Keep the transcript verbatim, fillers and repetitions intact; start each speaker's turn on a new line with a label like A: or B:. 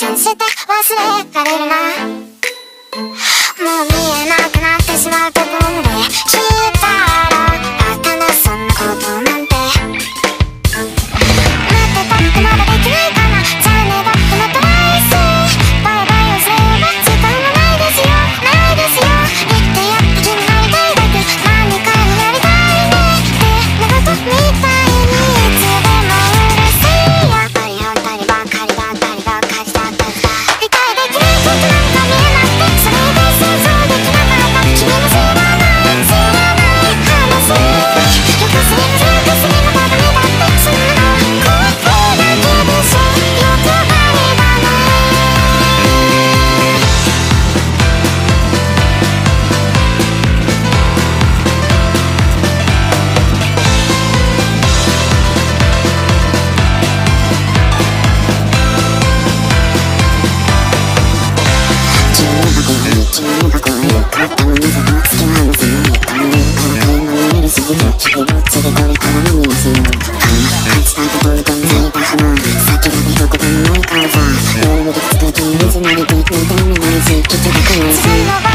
A: 瞬して忘れられるな。もう見えなくなってしまうところで聞いたらあったなそんなことなんて。待ってたってまだできないかな。じゃあねだってまた来世バイバイをすれば時間はないですよないですよ。生きてやって気になりたいだけ何かになりたいねって寝言みたいにいつでもうるせえ。やっぱりあんたにばっかりだったりばっかりだったりだ。理解できないことなんか見えなくてそれで想像できなかった。君も知らない知らない話よくすりむずくすりもダメだってそんなの怖くだけでしょ欲張りだね。君の箱に買ったものとは付き合わせない。他人から買い物見るしずっとぼっちでこれから何をしようか。勝ちたてとうとん咲いた花先が出どこでもないからさ。夜でつく気に水なりて見た目ないし聞きたくないし